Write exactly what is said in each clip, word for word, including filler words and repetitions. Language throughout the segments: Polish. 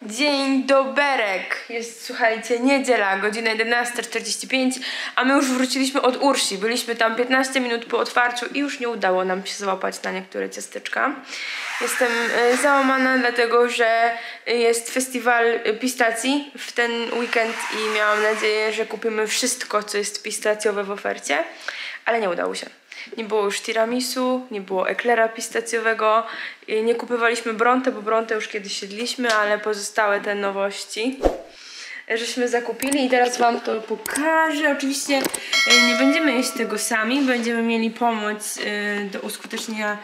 Dzień doberek. Jest, słuchajcie, niedziela, godzina jedenasta czterdzieści pięć, a my już wróciliśmy od Ursi. Byliśmy tam piętnaście minut po otwarciu i już nie udało nam się złapać na niektóre ciasteczka. Jestem y, załamana, dlatego że jest festiwal pistacji w ten weekend i miałam nadzieję, że kupimy wszystko, co jest pistacjowe w ofercie, ale nie udało się. Nie było już tiramisu, nie było eklera pistacjowego, nie kupowaliśmy Bronte, bo Bronte już kiedyś jedliśmy, ale pozostałe te nowości żeśmy zakupili i teraz wam to pokażę. Oczywiście nie będziemy jeść tego sami, będziemy mieli pomoc do uskutecznienia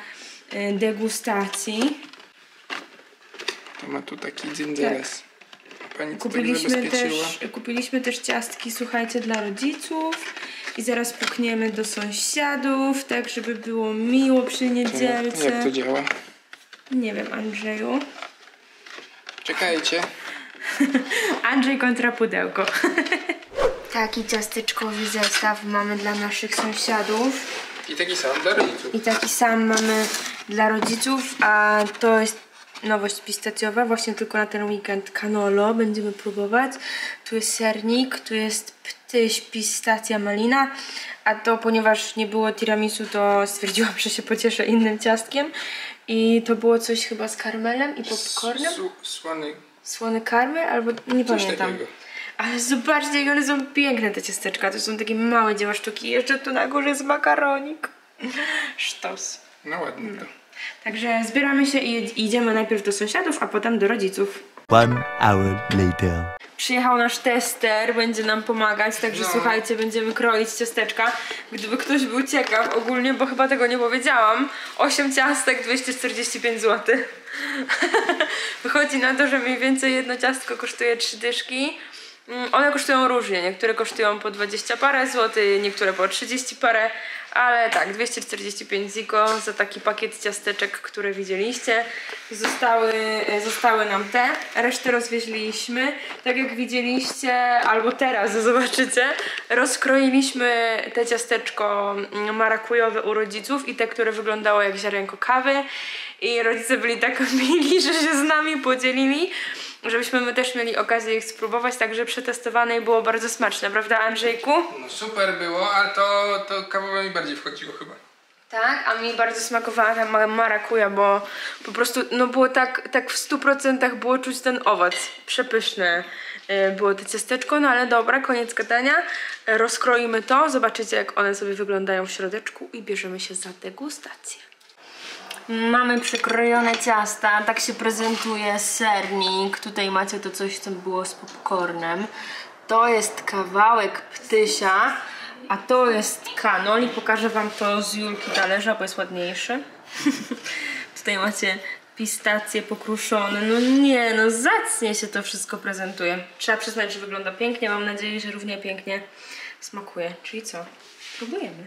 degustacji. To ma tu taki dzyndzeles. Pani kupiliśmy też, kupiliśmy też ciastki, słuchajcie, dla rodziców. I zaraz pukniemy do sąsiadów, tak żeby było miło przy niedzielce. Jak to działa? Nie wiem, Andrzeju. Czekajcie. Andrzej kontra pudełko. Taki ciasteczkowy zestaw mamy dla naszych sąsiadów. I taki sam dla rodziców. I taki sam mamy dla rodziców, a to jest nowość pistacjowa, właśnie tylko na ten weekend Canolo będziemy próbować. Tu jest sernik, tu jest ptyś, pistacja, malina, a to ponieważ nie było tiramisu, to stwierdziłam, że się pocieszę innym ciastkiem i to było coś chyba z karmelem i popcornem. Słony. Słony karmel? Albo nie coś pamiętam. Takiego. Ale zobaczcie, jak one są piękne, te ciasteczka. To są takie małe dzieła sztuki. Jeszcze tu na górze jest makaronik. Sztos. No ładnie to. Także zbieramy się i idziemy najpierw do sąsiadów, a potem do rodziców. One hour later. Przyjechał nasz tester, będzie nam pomagać, także no. Słuchajcie, będziemy kroić ciasteczka. Gdyby ktoś był ciekaw ogólnie, bo chyba tego nie powiedziałam, osiem ciastek, dwieście czterdzieści pięć złotych. Wychodzi na to, że mniej więcej jedno ciastko kosztuje trzy dyszki. One kosztują różnie, niektóre kosztują po dwadzieścia parę złotych, niektóre po trzydzieści parę, ale tak, dwieście czterdzieści pięć ziko za taki pakiet ciasteczek, które widzieliście. Zostały, zostały nam te, resztę rozwieźliśmy. Tak jak widzieliście, albo teraz zobaczycie, rozkroiliśmy te ciasteczko marakujowe u rodziców i te, które wyglądało jak ziarenko kawy. I rodzice byli tak mili, że się z nami podzielili, żebyśmy my też mieli okazję ich spróbować, także przetestowane i było bardzo smaczne, prawda, Andrzejku? No super było, ale to, to kawowe mi bardziej wchodziło chyba. Tak, a mi bardzo smakowała ta marakuja, bo po prostu no było tak, tak w stu procentach było czuć ten owoc. Przepyszne yy, było to ciasteczko, no ale dobra, koniec gadania. Rozkroimy to, zobaczycie jak one sobie wyglądają w środeczku i bierzemy się za degustację. Mamy przykrojone ciasta, tak się prezentuje sernik. Tutaj macie to coś, co było z popcornem. To jest kawałek ptysia, a to jest kanol i pokażę wam to z Julki talerza, bo jest ładniejszy. Tutaj macie pistacje pokruszone. No nie, no zacnie się to wszystko prezentuje. Trzeba przyznać, że wygląda pięknie. Mam nadzieję, że równie pięknie smakuje. Czyli co? Próbujemy.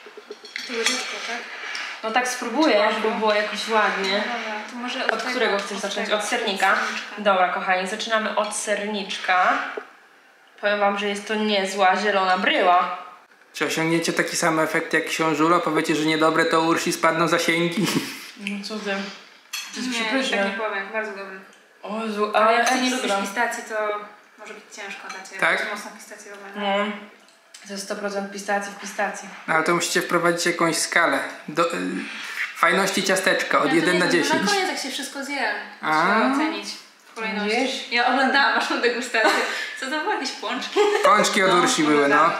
To łyżeczko, tak? No tak spróbuję, żeby było jakoś ładnie. Dobra, to może od, od tego, którego chcesz od zacząć? tego, od sernika? Od serniczka. Dobra, kochani, zaczynamy od serniczka. Powiem wam, że jest to niezła zielona bryła. Czy osiągniecie taki sam efekt jak książulo? Powiecie, że niedobre, to Ursi spadną zasięgi. No co ty? To jest Nie, przepyszne. tak nie powiem, bardzo dobry. O Jezu, ale ale jak ty nie ekstra. lubisz pistacji, to może być ciężko dla ciebie. Tak? To jest mocno pistacjowe. No, to jest sto procent pistacji w pistacji. No, ale to musicie wprowadzić jakąś skalę. Do, y, fajności ciasteczka od jeden na dziesięć. Na koniec jak się wszystko zje, A? trzeba ocenić w kolejności. Wiesz? Ja oglądałam waszą degustację. Co to były jakieś pączki? Pączki od Ursi były, no.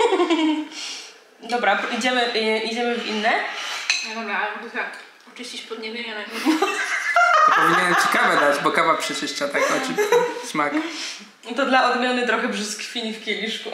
Dobra, idziemy, y, idziemy w inne? No dobra, ale muszę tak oczyścić podniebienie. To powinienem ci kawę dać, bo kawa przeczyszcza tak oczy, smak. To dla odmiany trochę brzoskwini w kieliszku.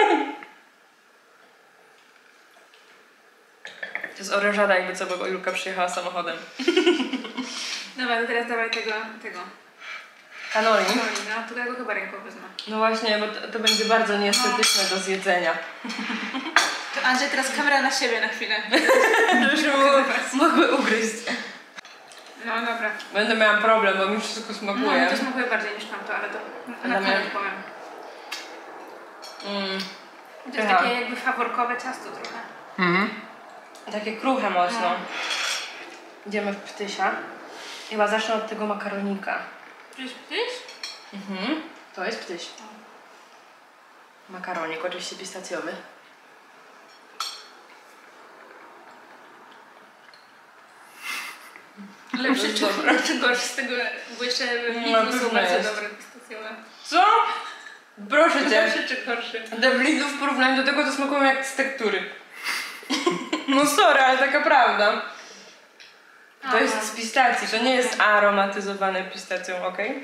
To jest orężada jakby co, bo Julka przyjechała samochodem. Dobra, to teraz dawaj tego, tego. Kanoli. No, to ja go chyba ręką wezmę. No właśnie, bo to, to będzie bardzo nieestetyczne do zjedzenia. To Andrzej, teraz kamera na siebie na chwilę. Żebyśmy mogły ugryźć. No dobra. Będę miała problem, bo mi wszystko smakuje. No, to smakuje bardziej niż tamto, ale to na Ale koniec powiem. Mm. To jest takie jakby faworkowe ciasto trochę. Mhm. Takie kruche mocno. No. Idziemy w ptysia. Chyba zacznę od tego makaronika. To jest ptyś? Mhm. To jest ptyś. Makaronik, oczywiście pistacjowy. Lepszy czy, czy gorszy z tego, bo jeszcze w No, Lidlu są pewno bardzo jest. dobre pistacjowe. Co? Proszę cię. Lepszy czy gorszy? Te w Lidlu w porównaniu do tego to smakują jak z tektury. No sorry, ale taka prawda. To jest z pistacji, to nie jest aromatyzowane pistacją, okej?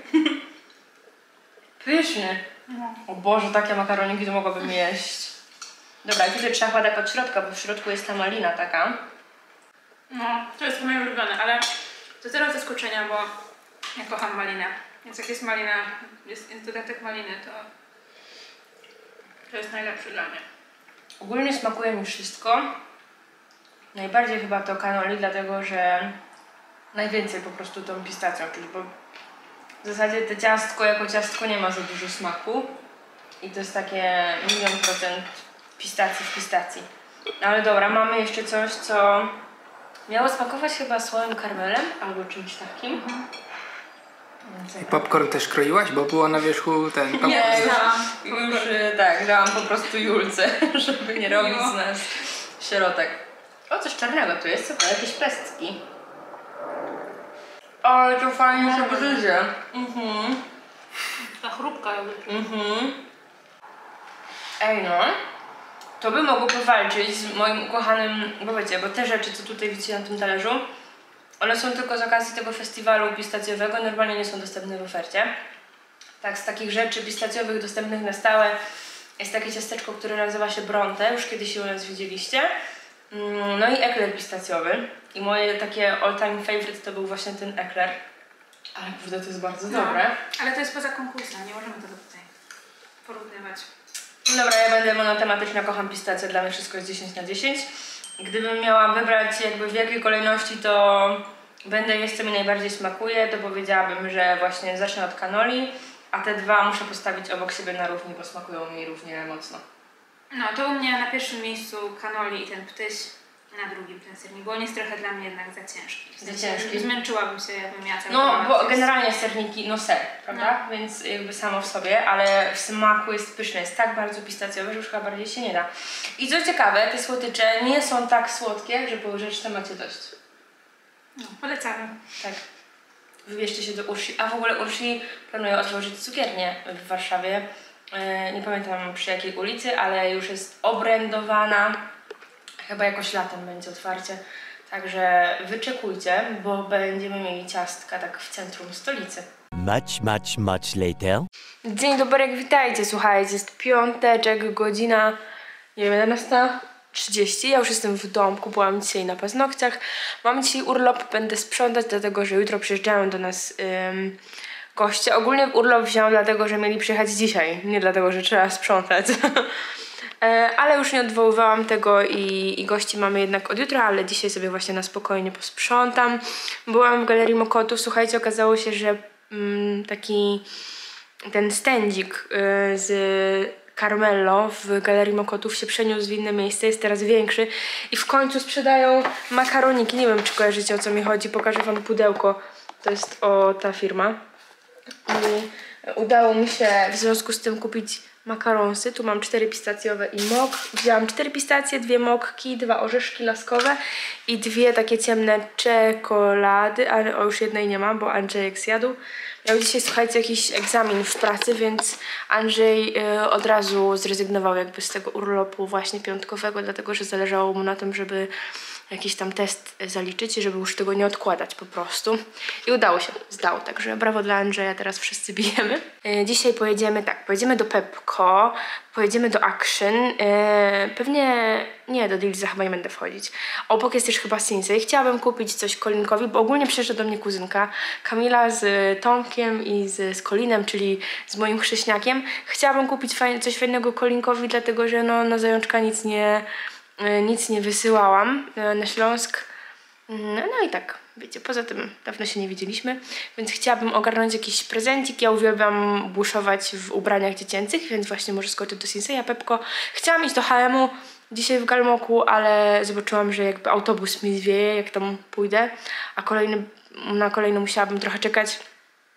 Pyszny. No. O Boże, takie makaroniki to mogłabym jeść. Dobra, i tutaj trzeba kładać od środka, bo w środku jest ta malina taka. No, to jest moje ulubione, ale to zero zaskoczenia, bo ja kocham malinę. Więc jak jest malina, jest, jest dodatek maliny, to to jest najlepszy dla mnie. Ogólnie smakuje mi wszystko. Najbardziej chyba to cannoli, dlatego że najwięcej po prostu tą pistacją czuć, bo w zasadzie to ciastko jako ciastko nie ma za dużo smaku i to jest takie milion procent pistacji w pistacji. Ale dobra, mamy jeszcze coś, co miało smakować chyba słonym karmelem albo czymś takim. Mhm. I popcorn też kroiłaś, bo było na wierzchu ten popcorn. Nie, już, Dałam już y, tak, dałam po prostu Julce, żeby nie robić z nas sierotek. O, coś czarnego tu jest, co to? Jakieś pestki. Ale to fajnie się gryzie. Mhm. Ta chrupka jakby. Mhm. Ej no, to by mogło powalczyć z moim ukochanym, bo wiecie, bo te rzeczy, co tutaj widzicie na tym talerzu, one są tylko z okazji tego festiwalu pistacjowego, normalnie nie są dostępne w ofercie. Tak, z takich rzeczy pistacjowych dostępnych na stałe jest takie ciasteczko, które nazywa się Bronte, już kiedyś u nas widzieliście. No i ekler pistacjowy. I moje takie all time favorite to był właśnie ten ekler. Ale kurde, to jest bardzo No, dobre. ale to jest poza konkursem, nie możemy tego tutaj porównywać. Dobra, ja będę monotematyczna, kocham pistację, dla mnie wszystko jest dziesięć na dziesięć. Gdybym miała wybrać jakby w jakiej kolejności, to będę jeść, co mi najbardziej smakuje, to powiedziałabym, że właśnie zacznę od cannoli, a te dwa muszę postawić obok siebie na równi, bo smakują mi równie mocno. No, to u mnie na pierwszym miejscu cannoli i ten ptyś, na drugim ten sernik, bo on jest trochę dla mnie jednak za ciężki. W sensie Za ciężki. Zmęczyłabym się, jakbym miała cały No, temat bo zjeść. generalnie serniki, no ser, prawda? Więc jakby samo w sobie, ale w smaku jest pyszne, jest tak bardzo pistacjowy, że już chyba bardziej się nie da. I co ciekawe, te słodycze nie są tak słodkie, że po łyżeczce macie dość. No, polecamy. Tak. Wybierzcie się do Ursi. A w ogóle Ursi planuje otworzyć cukiernię w Warszawie. Yy, nie pamiętam przy jakiej ulicy, ale już jest obrędowana. Chyba jakoś latem będzie otwarcie. Także wyczekujcie, bo będziemy mieli ciastka tak w centrum stolicy. Much, much, much later. Dzień dobry, witajcie. Słuchajcie, jest piąteczek, godzina, nie wiem, jedenasta trzydzieści. Ja już jestem w domku, byłam dzisiaj na paznokciach. Mam dzisiaj urlop, będę sprzątać, dlatego że jutro przyjeżdżają do nas ym, goście. Ogólnie urlop wziąłam dlatego, że mieli przyjechać dzisiaj, nie dlatego, że trzeba sprzątać. e, ale już nie odwoływałam tego i, i gości mamy jednak od jutra, ale dzisiaj sobie właśnie na spokojnie posprzątam. Byłam w Galerii Mokotów, słuchajcie, okazało się, że mm, taki ten stędzik y, z Carmello w Galerii Mokotów się przeniósł w inne miejsce, jest teraz większy i w końcu sprzedają makaroniki. Nie wiem, czy kojarzycie, o co mi chodzi, pokażę wam pudełko. To jest o ta firma. I udało mi się w związku z tym kupić makaronsy. Tu mam cztery pistacjowe i mok. Wzięłam cztery pistacje, dwie mokki, dwa orzeszki laskowe i dwie takie ciemne czekolady, ale o, już jednej nie mam, bo Andrzejek zjadł. Miał dzisiaj, słuchajcie, jakiś egzamin w pracy, więc Andrzej y, od razu zrezygnował jakby z tego urlopu właśnie piątkowego, dlatego że zależało mu na tym, żeby jakiś tam test zaliczyć i żeby już tego nie odkładać po prostu. I udało się, zdał, także brawo dla Andrzeja, teraz wszyscy bijemy. Y, dzisiaj pojedziemy, tak, pojedziemy do Pepco, pojedziemy do Action, y, pewnie nie, do Dealsa chyba nie będę wchodzić. Obok jest też chyba Sinsei. Chciałabym kupić coś Kolinkowi, bo ogólnie przyjeżdża do mnie kuzynka Kamila z Tomkiem i z, z Kolinem, czyli z moim chrześniakiem. Chciałabym kupić fajne, coś fajnego Kolinkowi, dlatego że no, na zajączka nic nie, nic nie wysyłałam na Śląsk. No, no i tak, wiecie, poza tym dawno się nie widzieliśmy, więc chciałabym ogarnąć jakiś prezencik. Ja uwielbiam buszować w ubraniach dziecięcych, więc właśnie może skoczyć do Sinseya, Pepco. Chciałam iść do H and M dzisiaj w Galmoku, ale zobaczyłam, że jakby autobus mi zwieje, jak tam pójdę, a kolejny, na kolejny musiałabym trochę czekać.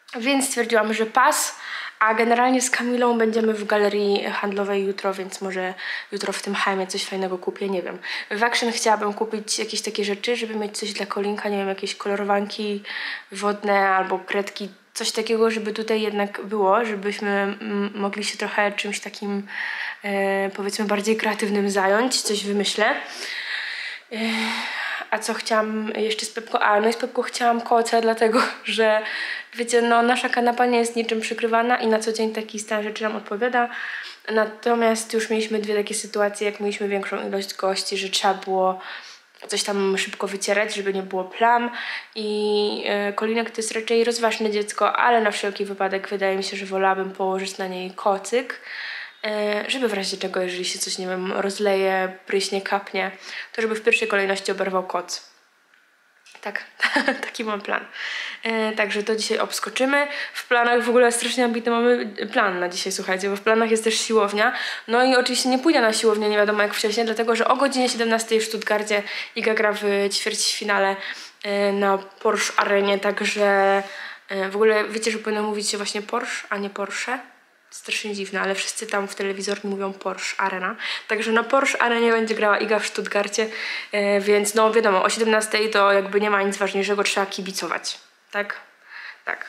Więc stwierdziłam, że pas, a generalnie z Kamilą będziemy w galerii handlowej jutro, więc może jutro w tym H M ie coś fajnego kupię, nie wiem. W Action chciałabym kupić jakieś takie rzeczy, żeby mieć coś dla Kolinka, nie wiem, jakieś kolorowanki wodne albo kredki, coś takiego, żeby tutaj jednak było, żebyśmy mogli się trochę czymś takim, e, powiedzmy, bardziej kreatywnym zająć, coś wymyślę. E, A co chciałam jeszcze z Pepką? A, no i z Pepką chciałam koce, dlatego że wiecie, no nasza kanapa nie jest niczym przykrywana i na co dzień taki stan rzeczy nam odpowiada. Natomiast już mieliśmy dwie takie sytuacje, jak mieliśmy większą ilość gości, że trzeba było coś tam szybko wycierać, żeby nie było plam. I yy, Kolinek to jest raczej rozważne dziecko, ale na wszelki wypadek wydaje mi się, że wolałabym położyć na niej kocyk. Żeby w razie czego, jeżeli się coś, nie wiem, rozleje, pryśnie, kapnie, to żeby w pierwszej kolejności oberwał koc. Tak, taki mam plan. E, także to dzisiaj obskoczymy. W planach w ogóle strasznie ambitny mamy plan na dzisiaj, słuchajcie, bo w planach jest też siłownia. No i oczywiście nie pójdę na siłownię, nie wiadomo jak wcześniej, dlatego że o godzinie siedemnastej w Stuttgarcie Iga gra w ćwierćfinale e, na Porsche Arenie, także e, w ogóle wiecie, że powinno mówić się właśnie Porsche, a nie Porsche? Strasznie dziwne, ale wszyscy tam w telewizorni mówią Porsche Arena. Także na Porsche Arenie będzie grała Iga w Stuttgarcie, yy, więc no wiadomo, o siedemnastej to jakby nie ma nic ważniejszego, trzeba kibicować. Tak? Tak.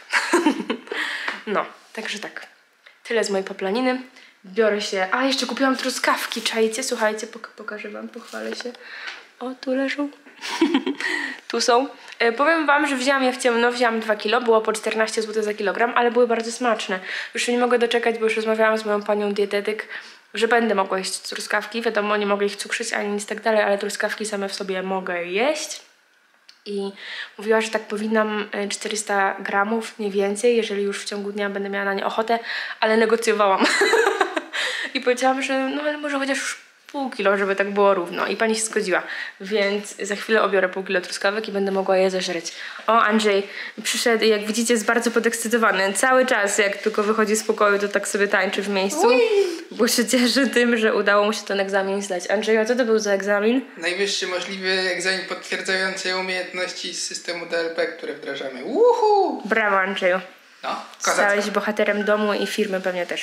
No, także tak. Tyle z mojej poplaniny. Biorę się... A, jeszcze kupiłam truskawki, czajcie? Słuchajcie, pok pokażę wam, pochwalę się. O, tu leżą. Tu są. E, powiem wam, że wzięłam je w ciemno, wzięłam dwa kilo, było po czternaście złotych za kilogram, ale były bardzo smaczne. Już nie mogę doczekać, bo już rozmawiałam z moją panią dietetyk, że będę mogła jeść truskawki. Wiadomo, nie mogę ich cukrzyć ani nic tak dalej, ale truskawki same w sobie mogę jeść. I mówiła, że tak powinnam czterysta gramów, nie więcej, jeżeli już w ciągu dnia będę miała na nie ochotę, ale negocjowałam. I powiedziałam, że no ale może chociaż już pół kilo, żeby tak było równo. I pani się zgodziła. Więc za chwilę obiorę pół kilo truskawek i będę mogła je zeżreć. O, Andrzej przyszedł, jak widzicie, jest bardzo podekscytowany. Cały czas, jak tylko wychodzi z pokoju, to tak sobie tańczy w miejscu. Ui. Bo się cieszy tym, że udało mu się ten egzamin zdać. Andrzej, a co to był za egzamin? Najwyższy możliwy egzamin potwierdzający umiejętności z systemu D L P, które wdrażamy. Uhu! Brawo, Andrzeju. No, Stałeś bohaterem domu i firmy pewnie też.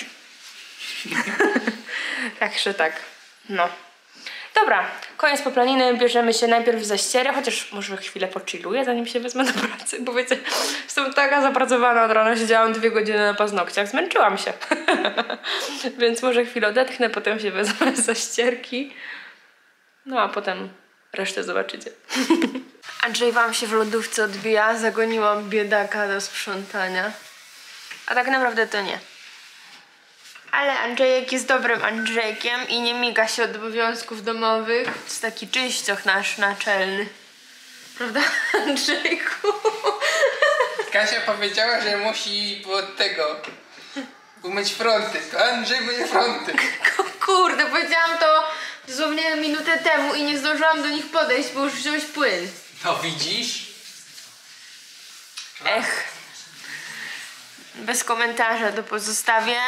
Także tak. No. Dobra, koniec poplaniny, bierzemy się najpierw za ścierę, chociaż może chwilę pochilluję, zanim się wezmę do pracy, bo wiecie, jestem taka zapracowana od rana, siedziałam dwie godziny na paznokciach, zmęczyłam się. Więc może chwilę odetchnę, potem się wezmę za ścierki, no a potem resztę zobaczycie. Andrzej wam się w lodówce odbija, zagoniłam biedaka do sprzątania, a tak naprawdę to nie. Ale Andrzejek jest dobrym Andrzejkiem i nie miga się od obowiązków domowych. To jest taki czyścioch nasz naczelny. Prawda, Andrzejku? Kasia powiedziała, że musi od tego umyć fronty. To Andrzej myje fronty. Kurde, powiedziałam to dosłownie minutę temu i nie zdążyłam do nich podejść, bo już wziąłeś płyn. No widzisz? Ech. Bez komentarza to pozostawię.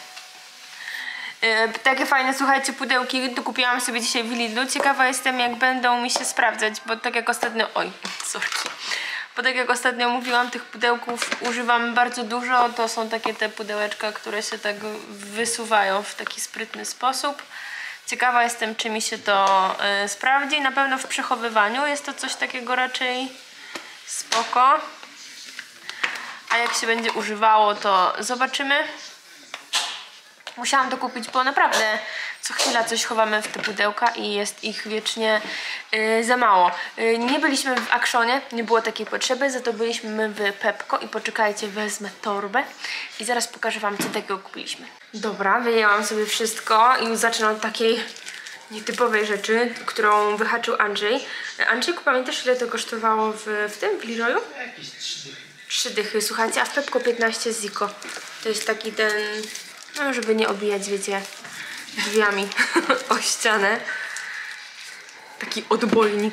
Yy, takie fajne, słuchajcie, pudełki, to kupiłam sobie dzisiaj w Lidlu. Ciekawa jestem, jak będą mi się sprawdzać, bo tak jak ostatnio... Oj, sorki. Bo tak jak ostatnio mówiłam, tych pudełków używam bardzo dużo. To są takie te pudełeczka, które się tak wysuwają w taki sprytny sposób. Ciekawa jestem, czy mi się to yy, sprawdzi. Na pewno w przechowywaniu jest to coś takiego raczej spoko. A jak się będzie używało, to zobaczymy. Musiałam to kupić, bo naprawdę co chwila coś chowamy w te pudełka i jest ich wiecznie yy, za mało. Yy, nie byliśmy w Actionie, nie było takiej potrzeby, za to byliśmy w Pepco i poczekajcie, wezmę torbę i zaraz pokażę wam, co takiego kupiliśmy. Dobra, wyjęłam sobie wszystko i zacznę od takiej nietypowej rzeczy, którą wyhaczył Andrzej. Andrzejku, pamiętasz, ile to kosztowało w, w tym, w Leroyu? Jakieś trzy dychy. Trzy dychy, słuchajcie, a w Pepco piętnaście ziko. To jest taki ten... No, żeby nie obijać, wiecie, drzwiami o ścianę. Taki odbojnik.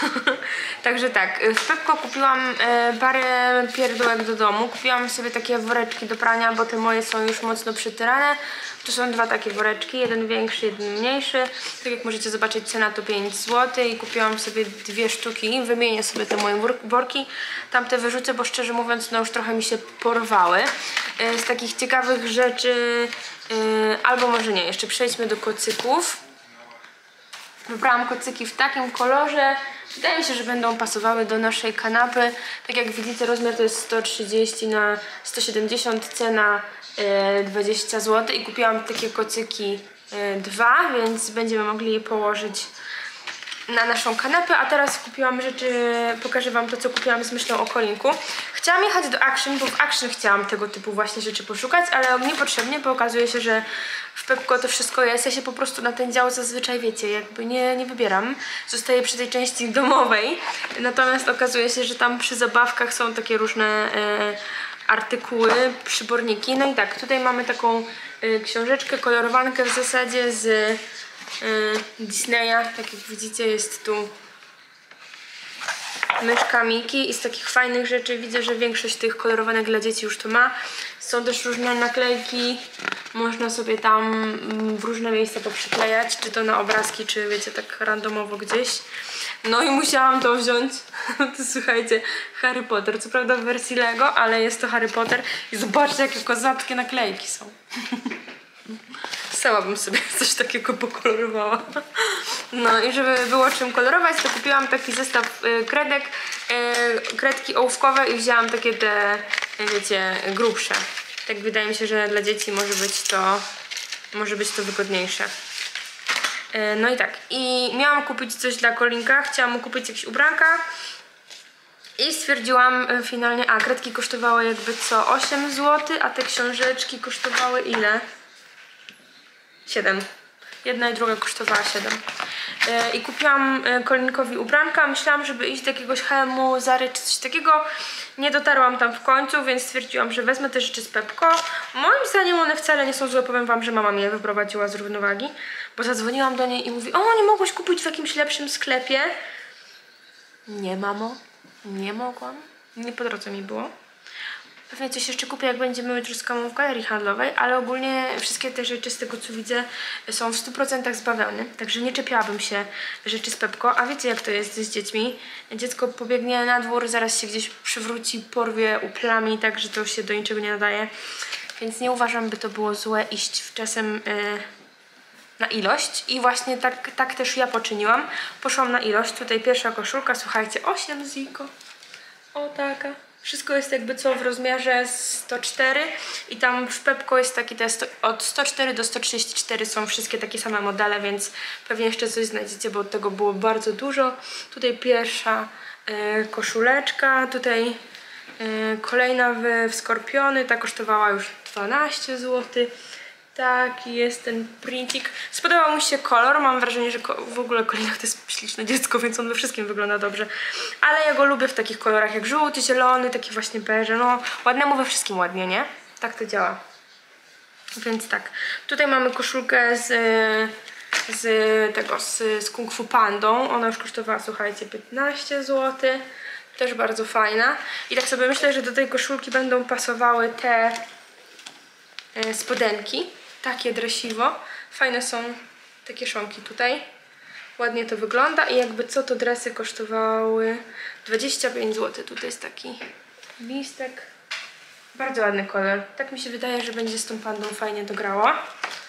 Także tak, w Pepco kupiłam e, parę pierdółek do domu. Kupiłam sobie takie woreczki do prania, bo te moje są już mocno przytyrane. Tu są dwa takie woreczki, jeden większy, jeden mniejszy. Tak jak możecie zobaczyć, cena to pięć złotych i kupiłam sobie dwie sztuki. Wymienię sobie te moje worki. Tamte wyrzucę, bo szczerze mówiąc, no już trochę mi się porwały. E, z takich ciekawych rzeczy, e, albo może nie, jeszcze przejdźmy do kocyków. Wybrałam kocyki w takim kolorze. Wydaje mi się, że będą pasowały do naszej kanapy. Tak jak widzicie, rozmiar to jest sto trzydzieści na sto siedemdziesiąt, cena e, dwadzieścia złotych i kupiłam takie kocyki e, dwa, więc będziemy mogli je położyć na naszą kanapę. A teraz kupiłam rzeczy, pokażę wam to, co kupiłam z myślą o Colinku. Chciałam jechać do Action, bo w Action chciałam tego typu właśnie rzeczy poszukać, ale niepotrzebnie, bo okazuje się, że w Pepco to wszystko jest. Ja się po prostu na ten dział zazwyczaj, wiecie, jakby nie, nie wybieram. Zostaję przy tej części domowej. Natomiast okazuje się, że tam przy zabawkach są takie różne e, artykuły, przyborniki. No i tak, tutaj mamy taką e, książeczkę, kolorowankę w zasadzie z e, Disneya. Tak jak widzicie, jest tu myszka Miki i z takich fajnych rzeczy widzę, że większość tych kolorowanek dla dzieci już to ma. Są też różne naklejki, można sobie tam w różne miejsca poprzyklejać, czy to na obrazki, czy wiecie, tak randomowo gdzieś. No i musiałam to wziąć. To słuchajcie, Harry Potter, co prawda w wersji Lego, ale jest to Harry Potter i zobaczcie, jakie kozackie naklejki są. Sama bym sobie coś takiego pokolorowała. No i żeby było czym kolorować, to kupiłam taki zestaw y, kredek, y, kredki ołówkowe i wzięłam takie te, wiecie, grubsze. Tak wydaje mi się, że dla dzieci może być to, może być to wygodniejsze. Y, no i tak, i miałam kupić coś dla Colinka, chciałam mu kupić jakieś ubranka. I stwierdziłam finalnie, a kredki kosztowały jakby co osiem złotych, a te książeczki kosztowały ile? siedem. Jedna i druga kosztowała siedem. Yy, I kupiłam yy, Colinkowi ubranka. Myślałam, żeby iść do jakiegoś H and M, Zary czy coś takiego. Nie dotarłam tam w końcu, więc stwierdziłam, że wezmę te rzeczy z Pepco. Moim zdaniem one wcale nie są złe. Powiem wam, że mama mnie wyprowadziła z równowagi. Bo zadzwoniłam do niej i mówi: o, nie mogłaś kupić w jakimś lepszym sklepie? Nie, mamo. Nie mogłam. Nie po drodze mi było. Pewnie coś jeszcze kupię, jak będziemy jutro z Kamą w galerii handlowej, ale ogólnie wszystkie te rzeczy, z tego co widzę, są w stu procentach z bawełny, także nie czepiałabym się rzeczy z Pepco. A wiecie, jak to jest z dziećmi? Dziecko pobiegnie na dwór, zaraz się gdzieś przywróci, porwie, uplami, tak, że to się do niczego nie nadaje. Więc nie uważam, by to było złe iść czasem yy, na ilość. I właśnie tak, tak też ja poczyniłam. Poszłam na ilość. Tutaj pierwsza koszulka, słuchajcie, osiem ziko. O, taka. Wszystko jest jakby co w rozmiarze sto cztery i tam w Pepco jest taki test od sto cztery do sto trzydzieści cztery, są wszystkie takie same modele, więc pewnie jeszcze coś znajdziecie, bo tego było bardzo dużo. Tutaj pierwsza y, koszuleczka, tutaj y, kolejna w, w skorpiony, ta kosztowała już dwanaście złotych. Taki jest ten printik. Spodobał mi się kolor, mam wrażenie, że w ogóle Colinek to jest śliczne dziecko, więc on we wszystkim wygląda dobrze. Ale ja go lubię w takich kolorach jak żółty, zielony, taki właśnie beige. No ładnemu we wszystkim ładnie, nie? Tak to działa. Więc tak. Tutaj mamy koszulkę z, z tego, z, z Kung Fu Pandą. Ona już kosztowała, słuchajcie, piętnaście złotych. Też bardzo fajna. I tak sobie myślę, że do tej koszulki będą pasowały te e, spodenki. Takie dresiwo. Fajne są te kieszonki tutaj. Ładnie to wygląda i jakby co, to dresy kosztowały dwadzieścia pięć złotych. Tutaj jest taki listek. Bardzo ładny kolor. Tak mi się wydaje, że będzie z tą pandą fajnie dograła.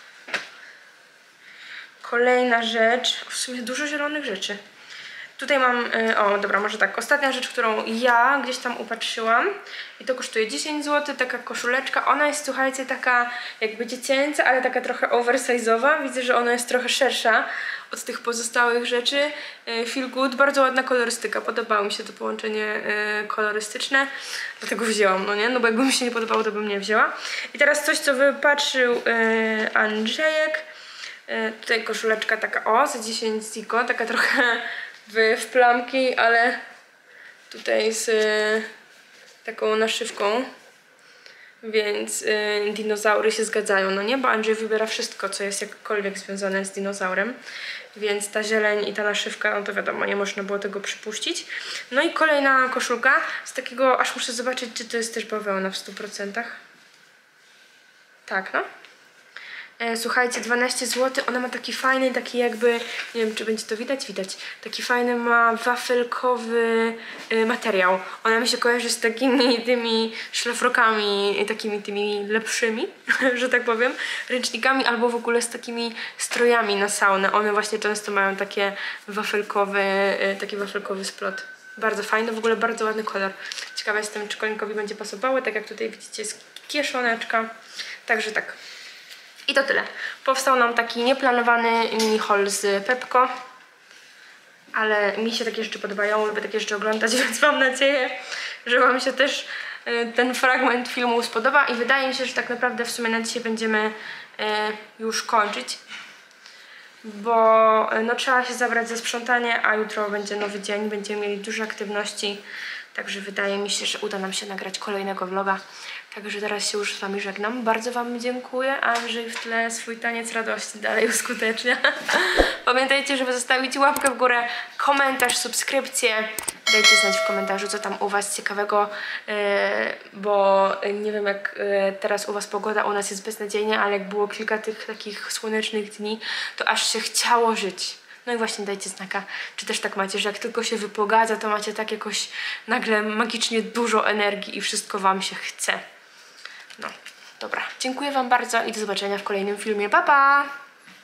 Kolejna rzecz. W sumie dużo zielonych rzeczy. Tutaj mam, o dobra, może tak, ostatnia rzecz, którą ja gdzieś tam upatrzyłam i to kosztuje dziesięć złotych, taka koszuleczka. Ona jest, słuchajcie, taka jakby dziecięca, ale taka trochę oversize'owa. Widzę, że ona jest trochę szersza od tych pozostałych rzeczy. Feel good, bardzo ładna kolorystyka, podobało mi się to połączenie kolorystyczne, dlatego wzięłam, no nie? No bo jakby mi się nie podobało, to bym nie wzięła. I teraz coś, co wypatrzył Andrzejek. Tutaj koszuleczka taka, o, za dziesięć ziko, taka trochę w, w plamki, ale tutaj z y, taką naszywką. Więc y, dinozaury się zgadzają, no nie? Bo Andrzej wybiera wszystko, co jest jakkolwiek związane z dinozaurem. Więc ta zieleń i ta naszywka, no to wiadomo, nie można było tego przypuścić. No i kolejna koszulka z takiego, aż muszę zobaczyć, czy to jest też bawełna w stu procentach. Tak, no. E, słuchajcie, dwanaście złotych, ona ma taki fajny, taki jakby, nie wiem czy będzie to widać, widać, taki fajny ma wafelkowy y, materiał. Ona mi się kojarzy z takimi tymi szlafrokami, takimi tymi lepszymi, że tak powiem, ręcznikami albo w ogóle z takimi strojami na saunę. One właśnie często mają takie wafelkowe, y, taki wafelkowy splot. Bardzo fajny, w ogóle bardzo ładny kolor. Ciekawa jestem, czy kolinkowi będzie pasowały, tak jak tutaj widzicie jest kieszoneczka. Także tak. I to tyle. Powstał nam taki nieplanowany mini haul z Pepco. Ale mi się takie rzeczy podobają, lubię takie rzeczy oglądać, więc mam nadzieję, że wam się też y, ten fragment filmu spodoba. I wydaje mi się, że tak naprawdę w sumie na dzisiaj będziemy y, już kończyć. Bo y, no, trzeba się zabrać za sprzątanie, a jutro będzie nowy dzień, będziemy mieli dużo aktywności. Także wydaje mi się, że uda nam się nagrać kolejnego vloga. Także teraz się już z wami żegnam. Bardzo wam dziękuję. Andrzej w tle swój taniec radości dalej uskutecznia. Pamiętajcie, żeby zostawić łapkę w górę, komentarz, subskrypcję. Dajcie znać w komentarzu, co tam u was ciekawego, yy, bo nie wiem jak yy, teraz u was pogoda, u nas jest beznadziejnie, ale jak było kilka tych takich słonecznych dni, to aż się chciało żyć. No i właśnie dajcie znaka, czy też tak macie, że jak tylko się wypogadza, to macie tak jakoś nagle magicznie dużo energii i wszystko wam się chce. No, dobra. Dziękuję wam bardzo i do zobaczenia w kolejnym filmie. Pa, pa!